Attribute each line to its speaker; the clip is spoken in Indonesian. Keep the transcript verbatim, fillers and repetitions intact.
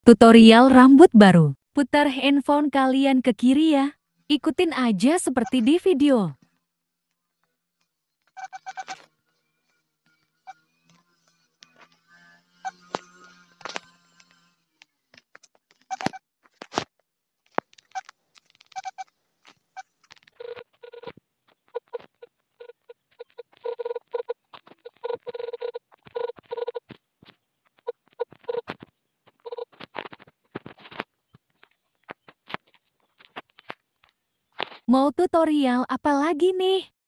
Speaker 1: Tutorial rambut baru. Putar handphone kalian ke kiri ya. Ikutin aja seperti di video. Mau tutorial apa lagi nih?